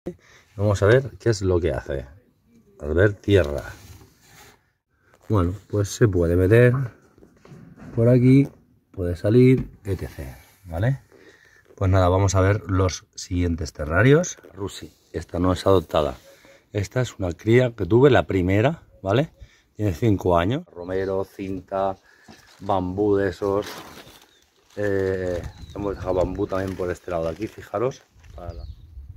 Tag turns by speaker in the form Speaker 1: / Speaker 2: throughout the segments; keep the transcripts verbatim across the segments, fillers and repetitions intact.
Speaker 1: Vamos a ver qué es lo que hace. Al ver tierra. Bueno, pues se puede meter por aquí, puede salir, etcétera. ¿Vale? Pues nada, vamos a ver los siguientes terrarios. Rusi, esta no es adoptada. Esta es una cría que tuve, la primera, ¿vale? Tiene cinco años. Romero, cinta, bambú de esos. Eh, hemos dejado bambú también por este lado de aquí, fijaros. Para la...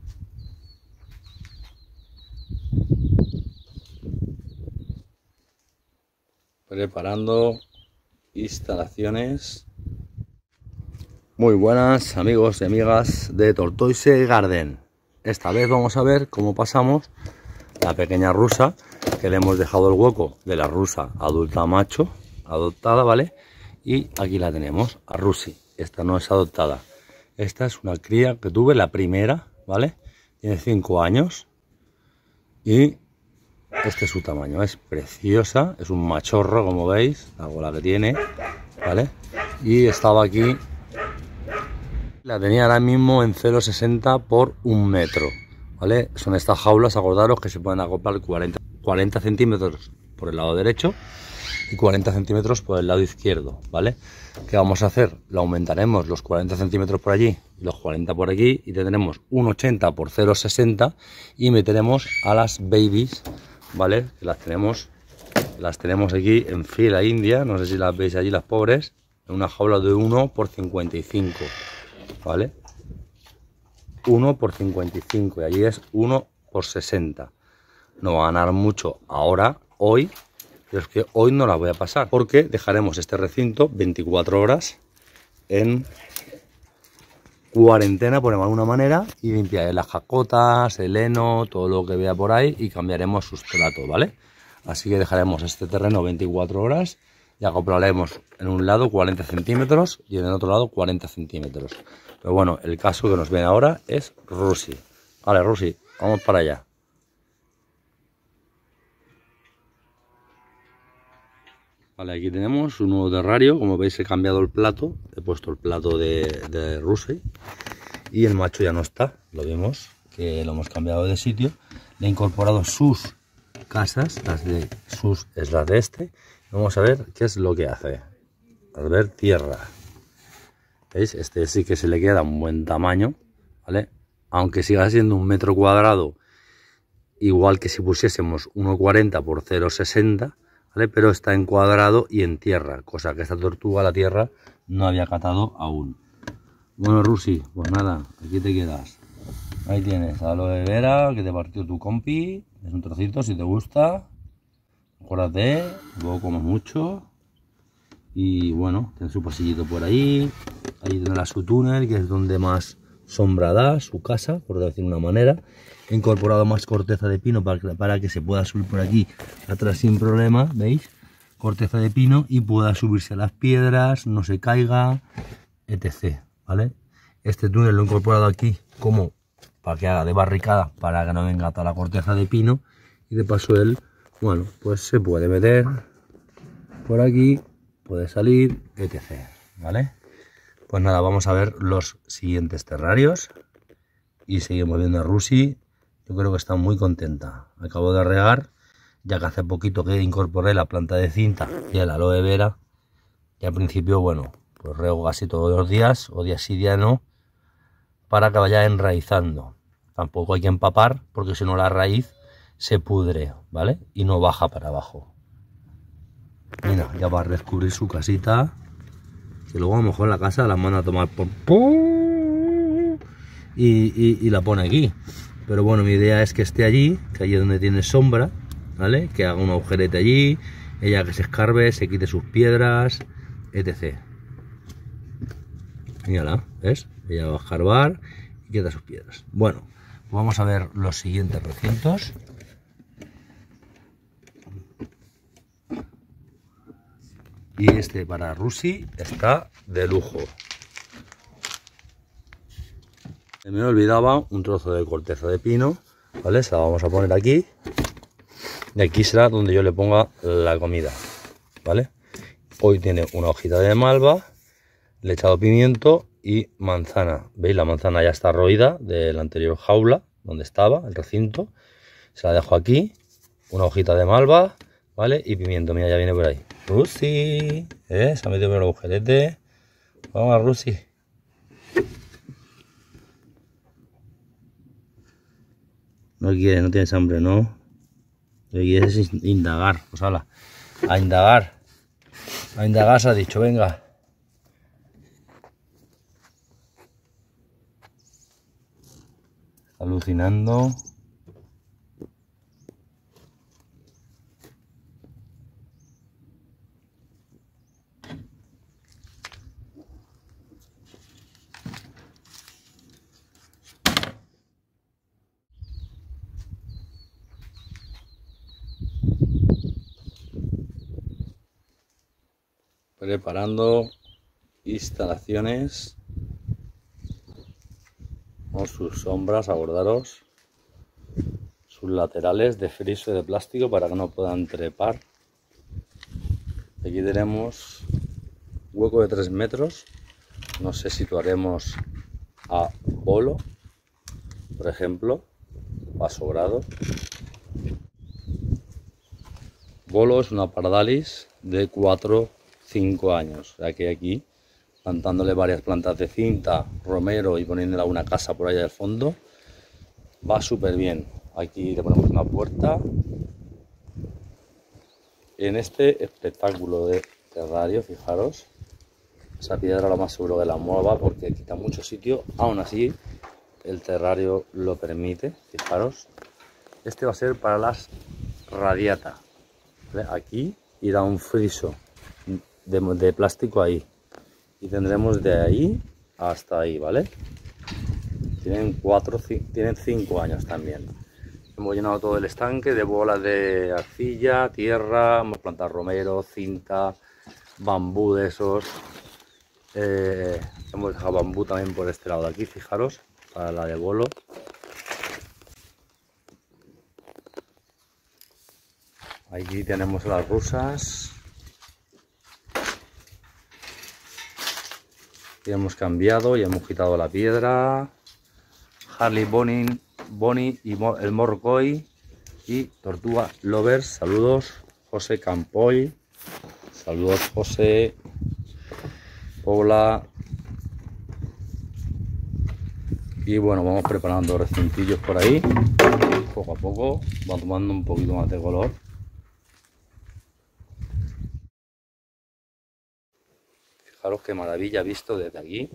Speaker 1: Preparando instalaciones. Muy buenas amigos y amigas de Tortoise Garden. Esta vez vamos a ver cómo pasamos la pequeña rusa, que le hemos dejado el hueco de la rusa adulta macho, adoptada, ¿vale? Y aquí la tenemos, a Rusi. Esta no es adoptada. Esta es una cría que tuve, la primera, ¿vale? Tiene cinco años y este es su tamaño. Es preciosa, es un machorro, como veis, la cola que tiene, ¿vale? Y estaba aquí. La tenía ahora mismo en cero coma sesenta por un metro, ¿vale? Son estas jaulas, acordaros, que se pueden acoplar cuarenta, cuarenta centímetros por el lado derecho y cuarenta centímetros por el lado izquierdo, ¿vale? ¿Qué vamos a hacer? Lo aumentaremos los cuarenta centímetros por allí y los cuarenta por aquí y tendremos un ochenta por cero coma sesenta y meteremos a las babies, ¿vale? Que las tenemos, las tenemos aquí en fila india, no sé si las veis allí las pobres, en una jaula de uno por cincuenta y cinco. ¿Vale? uno por cincuenta y cinco y allí es uno por sesenta. No va a ganar mucho ahora, hoy, pero es que hoy no la voy a pasar porque dejaremos este recinto veinticuatro horas en cuarentena, por llamarlo de una manera, y limpiaré las jacotas, el heno, todo lo que vea por ahí y cambiaremos sustrato, ¿vale? Así que dejaremos este terreno veinticuatro horas y acoplaremos en un lado cuarenta centímetros y en el otro lado cuarenta centímetros. Pero bueno, el caso que nos viene ahora es Rusi. Vale, Rusi, vamos para allá. Vale, aquí tenemos un nuevo terrario. Como veis, he cambiado el plato. He puesto el plato de, de Rusi. Y el macho ya no está. Lo vemos, que lo hemos cambiado de sitio. Le he incorporado sus casas. Las de sus es la de este. Vamos a ver qué es lo que hace. Al ver tierra. ¿Veis? Este sí que se le queda un buen tamaño, ¿vale? Aunque siga siendo un metro cuadrado, igual que si pusiésemos uno cuarenta por cero coma sesenta, ¿vale? Pero está en cuadrado y en tierra, cosa que esta tortuga, la tierra, no había catado aún. Bueno, Rusi, pues nada, aquí te quedas. Ahí tienes a aloe vera que te partió tu compi. Es un trocito si te gusta. Acuérdate, luego comes mucho. Y bueno, tiene su pasillito por ahí. Ahí tendrá su túnel, que es donde más sombra da, su casa, por decir una manera. He incorporado más corteza de pino para que, para que se pueda subir por aquí atrás sin problema, ¿veis? Corteza de pino y pueda subirse a las piedras, no se caiga, etcétera, ¿vale? Este túnel lo he incorporado aquí como para que haga de barricada, para que no venga toda la corteza de pino. Y de paso él, bueno, pues se puede meter por aquí, puede salir, etcétera, ¿vale? Pues nada, vamos a ver los siguientes terrarios y seguimos viendo a Rusi. Yo creo que está muy contenta. Acabo de regar, ya que hace poquito que incorporé la planta de cinta y el aloe vera. Y al principio, bueno, pues rego casi todos los días, o día sí, día no, para que vaya enraizando. Tampoco hay que empapar, porque si no la raíz se pudre, ¿vale? Y no baja para abajo. Mira, ya va a descubrir su casita. Que luego a lo mejor la casa la manda a tomar por... Y, y, y la pone aquí. Pero bueno, mi idea es que esté allí, que allí es donde tiene sombra, ¿vale? Que haga un agujerete allí, ella que se escarbe, se quite sus piedras, etcétera. Mírala, ¿ves? Ella va a escarbar y quita sus piedras. Bueno, pues vamos a ver los siguientes recintos. Y este para Rusi está de lujo. Me olvidaba un trozo de corteza de pino, ¿vale? Se la vamos a poner aquí. Y aquí será donde yo le ponga la comida, ¿vale? Hoy tiene una hojita de malva, le he echado pimiento y manzana. ¿Veis? La manzana ya está roída de la anterior jaula, donde estaba el recinto. Se la dejo aquí, una hojita de malva, ¿vale? Y pimiento, mira, ya viene por ahí. Rusi, ¿eh? Se ha metido por el agujerete. Vamos, Rusi. No quiere, no tienes hambre, ¿no? Lo que quieres es indagar, pues hala, a indagar. A indagar se ha dicho, venga. Alucinando. Preparando instalaciones con sus sombras, acordaros, sus laterales de friso de plástico para que no puedan trepar. Aquí tenemos hueco de tres metros, nos situaremos a bolo, por ejemplo, o a sobrado. Bolo es una pardalis de cuatro cinco años, o sea que aquí, plantándole varias plantas de cinta, romero y poniéndole una casa por allá del fondo, va súper bien. Aquí le ponemos una puerta. En este espectáculo de terrario, fijaros, esa piedra lo más seguro que la mueva porque quita mucho sitio, aún así el terrario lo permite, fijaros. Este va a ser para las radiata, ¿vale? Aquí irá un friso de, de plástico ahí y tendremos de ahí hasta ahí, ¿vale? Tienen cuatro, tienen cinco años también. Hemos llenado todo el estanque de bolas de arcilla, tierra, hemos plantado romero, cinta, bambú de esos. Eh, hemos dejado bambú también por este lado de aquí, fijaros, para la de bolo. Aquí tenemos las rusas. Y hemos cambiado y hemos quitado la piedra. Harley Bonnie, Bonnie y el Morcoy y Tortuga Lovers. Saludos, José Campoy. Saludos, José. Hola. Y bueno, vamos preparando recintillos por ahí. Poco a poco va tomando un poquito más de color. Fijaros qué maravilla visto desde aquí.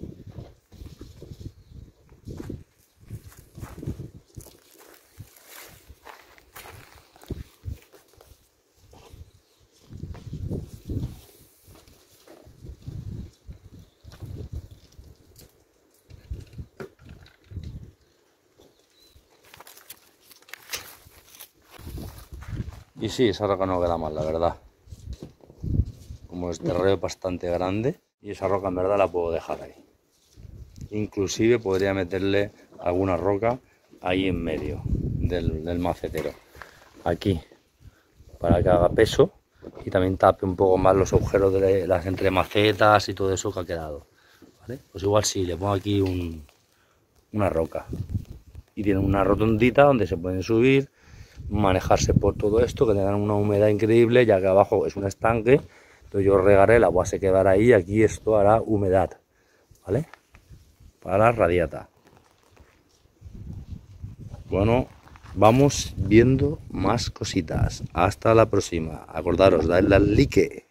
Speaker 1: Y sí, esa roca no queda mal, la verdad. Como el terreno es bastante grande y esa roca en verdad la puedo dejar ahí. Inclusive podría meterle alguna roca ahí en medio del, del macetero. Aquí, para que haga peso y también tape un poco más los agujeros de las entre macetas y todo eso que ha quedado, ¿vale? Pues igual sí, le pongo aquí un, una roca. Y tiene una rotondita donde se pueden subir, manejarse por todo esto, que tengan una humedad increíble, ya que abajo es un estanque. Entonces yo regaré, el agua se quedará ahí y aquí esto hará humedad, ¿vale? Para la radiata. Bueno, vamos viendo más cositas. Hasta la próxima. Acordaros, dadle al like.